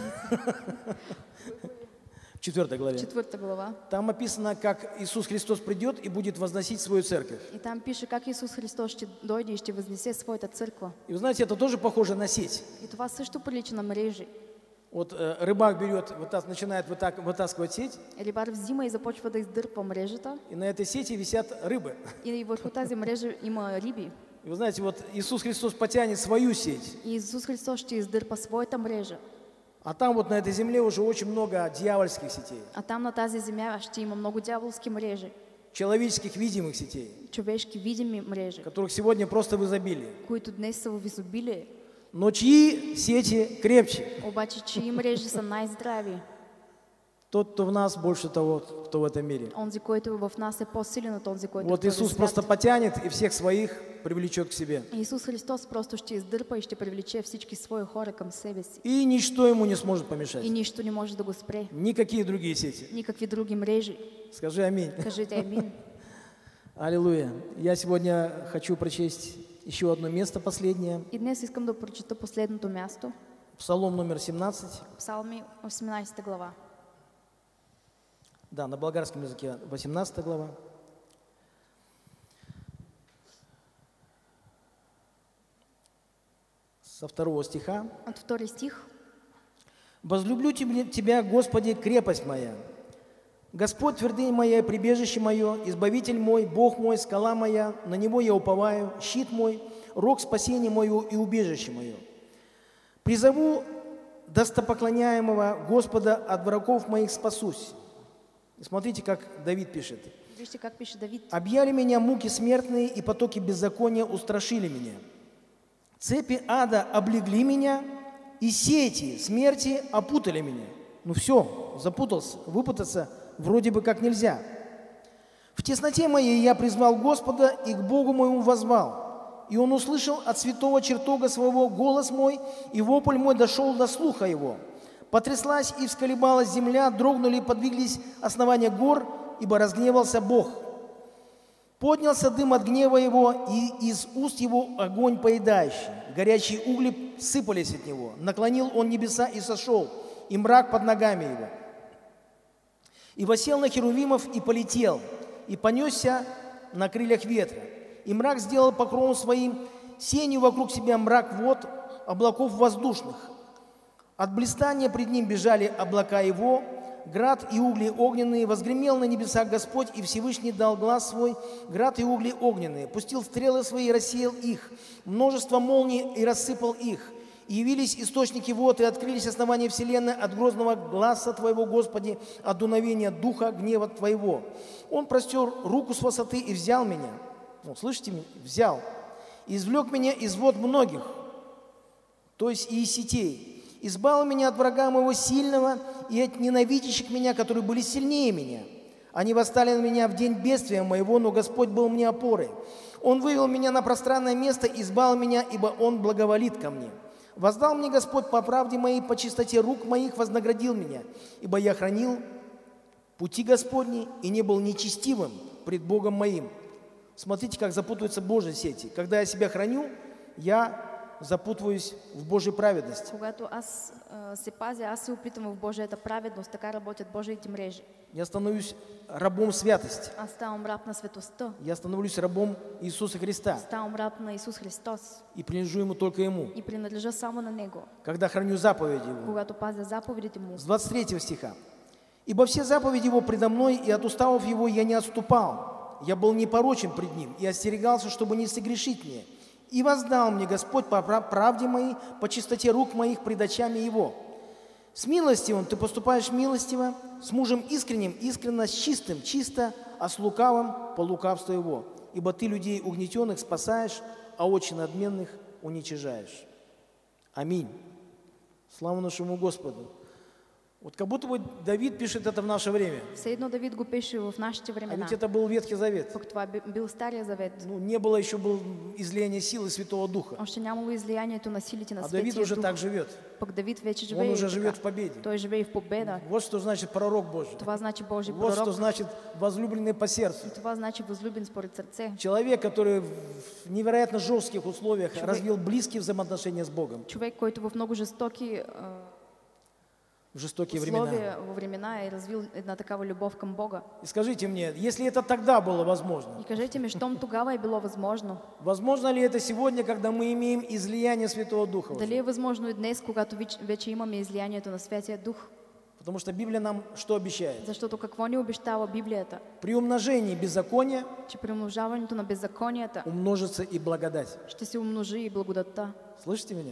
В 4 главе. 4 глава. Там описано, как Иисус Христос придет и будет возносить свою церковь. И там пише как Исус Христос ще дойде и ще възнесе своята църква. И вы знаете, это тоже похоже на сеть. И това също прилича на мрежи. Вот рыбак берет, начинает вытаскивать сеть, Рибар взима и започва да издърпва мрежата. и на этой сети висят рыбы. И върху тази мрежа има риби. И вы знаете, вот Иисус Христос потянет свою сеть, И Исус Христос ще издърпа своята мрежа. а там вот на этой земле уже очень много дьявольских сетей, А там на тази земя ще има много дяволски мрежи. человеческих видимых сетей, Човешки видими мрежи, которых сегодня просто в изобилии. които днес са в изобилие. Но чьи сети крепче? Обаче чии мрежи са най-здрави? Тот, кто в нас, больше того, кто в этом мире. Онзи, който в нас е по-силен от онзи, който Вот е в този Иисус свят. просто потянет и всех своих привлечет к себе. Исус Христос просто ще издърпа и ще привлече всички свои хора към себе си. И ничто ему не сможет помешать. И нищо не може да го спре. Никакие другие сети. Никакви други мрежи. Скажи аминь. Кажете амин. Аллилуйя. Я сегодня хочу прочесть еще одно место, последнее. И днес искам да прочета последното място. Псалом номер 17. Псалми 18 глава. Да, на болгарском языке 18 глава. Со 2 стиха. От 2 стих. «Возлюблю Тебя, Господи, крепость моя. Господь, твердыня моя, прибежище мое, избавитель мой, Бог мой, скала моя, на Него я уповаю, щит мой, рог спасения мое и убежище мое. Призову достопоклоняемого Господа, от врагов моих спасусь». И смотрите, как Давид пишет. Вижте как пише Давид. «Объяли меня муки смертные, и потоки беззакония устрашили меня. Цепи ада облегли меня, и сети смерти опутали меня. Ну все, запутался, выпутаться вроде бы как нельзя. В тесноте моей я призвал Господа и к Богу моему воззвал. И Он услышал от святого чертога своего голос мой, и вопль мой дошел до слуха его. Потряслась и всколебалась земля, дрогнули и подвиглись основания гор, ибо разгневался Бог. Поднялся дым от гнева его, и из уст его огонь поедающий. Горячие угли сыпались от него. Наклонил он небеса и сошел, и мрак под ногами его. И восел на херувимов и полетел, и понесся на крыльях ветра. И мрак сделал покровом своим сенью вокруг себя мрак вод, облаков воздушных. От блистания пред ним бежали облака его, град и угли огненные. Возгремел на небесах Господь, и Всевышний дал глас свой, град и угли огненные. Пустил стрелы свои и рассеял их, множество молний и рассыпал их. И явились источники вод, и открылись основания вселенной от грозного гласа Твоего, Господи, от дуновения духа гнева Твоего. Он простер руку с высоты и взял меня. Ну, слышите меня? Взял. И извлек меня из вод многих, то есть и из сетей. Избавил меня от врага моего сильного и от ненавидящих меня, которые были сильнее меня. Они восстали на меня в день бедствия моего, но Господь был мне опорой. Он вывел меня на пространное место, избавил меня, ибо Он благоволит ко мне. Воздал мне Господь по правде моей, по чистоте рук моих вознаградил меня, ибо я хранил пути Господни и не был нечестивым пред Богом моим. Смотрите, как запутываются Божьи сети. Когда я себя храню, я запутываюсь в Божьей праведности. Когато аз се пазя, аз се опитвам в Божията праведност, така работят Божиите мрежи. Я становлюсь рабом святости. Аз ставам раб на светостта. Я становлюсь рабом Иисуса Христа. Ставам раб на Исус Христос. И принадлежу Ему только Ему. И принадлежа само на Него. Когда храню заповеди Его. Когато пазя заповедите Му. С 23 стиха. «Ибо все заповеди Его предо мной, и от уставов Его я не отступал. Я был непорочен пред Ним и остерегался, чтобы не согрешить мне. И воздал мне Господь по правде моей, по чистоте рук моих пред очами Его. С милостивым ты поступаешь милостиво, с мужем искренним искренно, с чистым чисто, а с лукавым по лукавству Его. Ибо ты людей угнетенных спасаешь, а очень надменных уничижаешь». Аминь. Слава нашему Господу. Вот как будто бы Давид пишет это в наше время. Все едно Давид го пише в нашите А времена. ведь это был Ветхий Завет. Пък това бил Стария Завет. Ну, не было еще излияния силы Святого Духа. Още нямало излиянието на силите на А Давид Светия уже Дух. так живет. Пък Давид вече Он живее уже така. живет в победе. Той живее в победа. Вот что значит пророк Божий. Това значи Божий Вот что пророк. значит возлюбленный по сердцу. И това значи възлюбен според сърце. Человек, который в невероятно жестких условиях развил близкие взаимоотношения с Богом. Човек, който в много жестоки В жестокие времена. условия во времена е развил една такава любов към Бога. И скажите мне, если это тогда было возможно, И кажете ми, щом тогава е било възможно, возможно ли это сегодня, когда мы имеем излияние Святого Духа? уже? дали е възможно и днес, когато вече имаме излиянието на Святия Дух? Потому что Библия нам что обещает? Защото какво ни обещава Библията? При умножении беззакония Че при умножаването на беззаконията умножится и благодать. ще се умножи и благодатта. Слышите меня?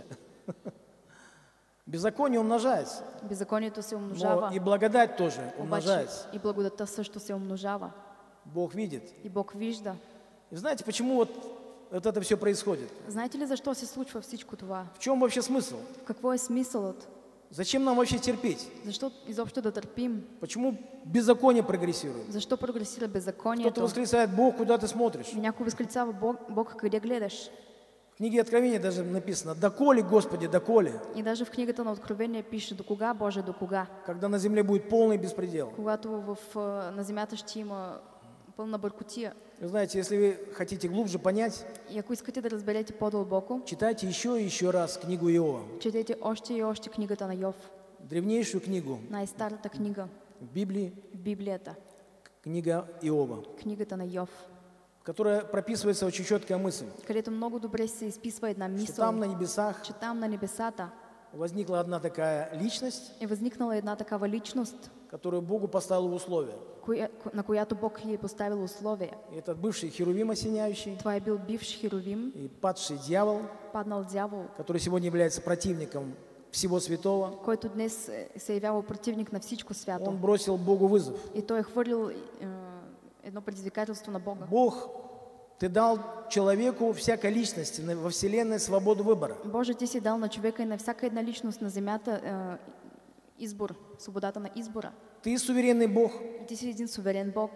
Беззаконие умножается, Беззаконието се но умножава, и благодать тоже обаче умножается. и благодатта също се умножава. Бог видит. И Бог вижда. И знаете, почему вот это все происходит? Знаете ли защо се случва всичко това? В чем вообще смысл? Какво е смисълът? Зачем нам вообще терпеть? Защо изобщо да търпим? Почему беззаконие прогрессирует? Защо прогресира Кто-то беззаконието? восклицает: Бог, куда ты смотришь? И някой възклицава Бог, къде гледаш? В книге Откровения даже написано: «Доколе, Господи, доколе?» И даже в книгата на Откровение пише: до кога, Боже, до кога? Когда на земле будет полный беспредел. Когато на земята ще има пълна бъркотия. Вы знаете, если вы хотите глубже понять, И ако искате да разберете по-дълбоко, читайте еще и еще раз книгу Иова, четете още и още книгата на Йов. древнейшую книгу Най-старата книга в Библии, в Библията. книга Иова, Книгата на Йов. в которой прописывается очень четкая мысль, Където много добре се изписва една что мисъл, там на небесах че там на небесата возникла одна такая личность, е възникнала една такава личност, которую Богу поставил в условия. на която Бог й е поставил условия. И этот бывший херувим осеняющий Това е бил бивш херувим, и падший дьявол, паднал дявол, который сегодня является противником всего святого, който днес се е явявал противник на всичко свято. он бросил Богу вызов. И той е хвърлил едно предизвикателство на Бога. Бог Ты дал человеку, всякой личности во Вселенной свободу выбора. Боже, ти си дал на човека и на всяка една личност на земята избор, свободата на избора. Ты суверенный Бог. И ти си един суверен Бог.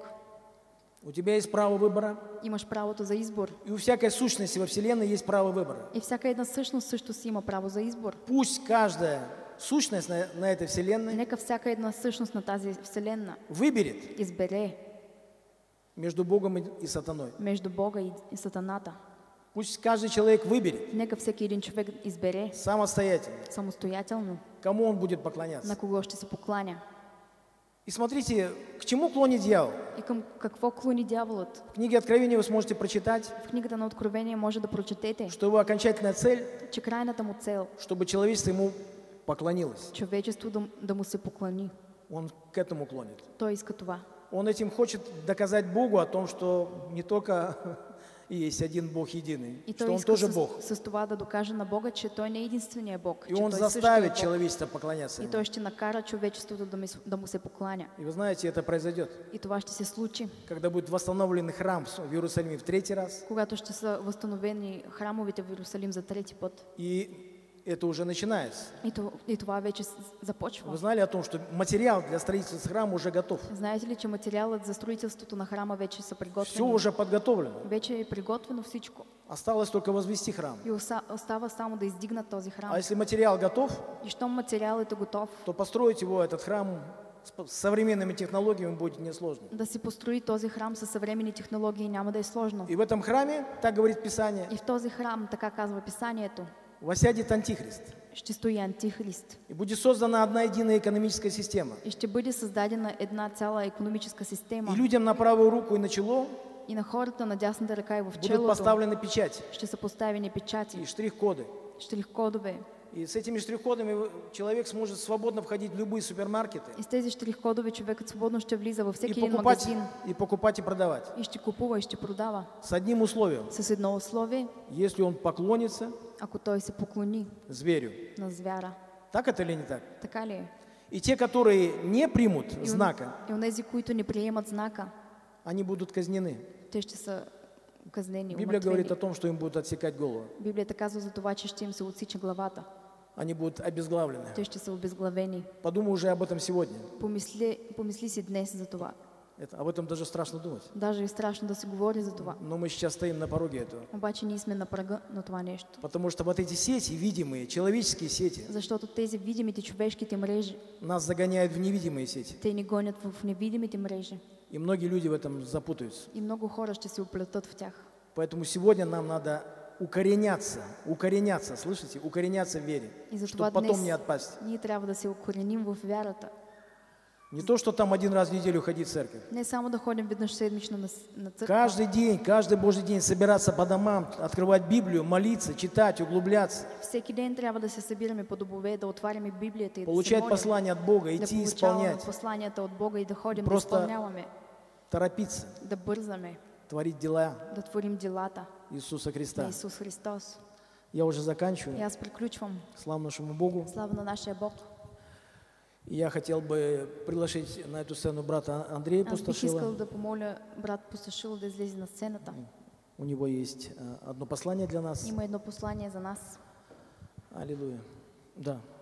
У тебя есть право выбора. Имаш правото за избор. И у всякой сущности во Вселенной есть право выбора. И всяка една същност също си има право за избор. Пусть каждая сущность на этой Вселенной Нека всяка една същност на тази вселена выберет избере между Богом и сатаной. между Бога и сатаната. Пусть каждый человек выберет Нека всеки един човек избере самостоятельно, самостоятелно кому он будет поклоняться. на кого ще се покланя. И смотрите, к чему клонит дьявол. И към какво клони дяволът? В книге Откровения вы сможете прочитать, В книгата на Откровение може да прочетете, что его окончательная цель, че крайната му цел, чтобы человечество ему поклонилось. човечество да му се поклони. Он к этому клонит. Той иска това. Он этим хочет доказать Богу о том, что не только есть один Бог единый, И что той Он иска тоже Бог. с това да докаже на Бога, че той не е единствения Бог, И че Он той също е заставит Бог. человечество поклоняться И Ему. той ще накара човечеството да му се покланя. И вы знаете, это произойдет, И това ще се случи, когда будет восстановлен храм в Иерусалиме в третий раз. когато ще са възстановени храмовите в Иерусалим за трети път. И это уже начинается. И това вече Вы започва. знали о том, что материал для строительства храма уже готов? Знаете ли, че материалът за строителството на храма вече са Все приготвени? уже подготовлено. Вече е приготвено всичко. Осталось только возвести храм. И остава само да издигнат този храм. А если материал готов, И щом материалът е готов, то построить его, этот храм, с современными технологиями будет несложно. да си построи този храм със съвременни технологии няма да е сложно. И в этом храме, так говорит Писание, И в този храм, така казва Писанието, восядет Антихрист. ще стои Антихрист. И будет создана одна единая экономическая система. И ще бъде създадена една цяла икономическа И система. людям на правую руку и на чело И на хората на дясната ръка и в будут челото поставлены печати ще са поставени печати, и штрих-коды. штрих-кодове. И с этими штрих-кодами человек сможет свободно входить в любые супермаркеты И с тези штрих-кодове човекът свободно ще влиза във и всеки един покупать, магазин и продавать. и ще купува и ще продава. С одним условием. С едно условие, Если он поклонится ако той се поклони зверю. на звяра. Так это или не так? Така ли е? И те, которые не примут знака, И онези, които не приемат знака, они будут казнены. те ще са казнени, Библия говорит о умъртвени. том, что им будут отсекать голову. Библията казва за това, че ще им се отсича главата. Они будут обезглавлены. Те ще са обезглавени. Подумай уже об этом сегодня. Помисли си днес за това. Об этом даже страшно думать. Даже е страшно да се говори за това. Но мы сейчас стоим на пороге этого. Обаче ние сме на прага на това нещо. Потому что вот эти сети, видимые, человеческие сети, Защото тези видимите човешките мрежи, нас загоняют в невидимые сети. те ни гонят в невидимите мрежи. И многие люди в этом запутаются. И много хора ще се оплетат в тях. Поэтому сегодня нам надо укореняться, слышите? Укореняться в вере, И чтобы затова потом днес не отпасть. ние трябва да се укореним в вярата. Не то, что там один раз в неделю ходить в церковь. Не само да ходим веднъж седмично на църква. Каждый день, каждый Божий день собираться по домам, открывать Библию, молиться, читать, углубляться, Всеки ден трябва да се събираме по домове, да отваряме Библията и да се получать молим, послания от Бога, да идти получаваме исполнять, посланията от Бога и да ходим Просто- да изпълняваме, торопиться, да бързаме, творить дела да творим делата Иисуса на Христа. Исус Христос. Я уже И заканчиваю. аз приключвам. Слава нашему Богу. Слава на нашия Бог. И я хотел бы пригласить на эту сцену брата Андрея Аз бих искал Пустошила. да помоля брат Пустошил да излезе на сцената. У него есть одно послание для нас. Има едно послание за нас. Аллилуйя. Да.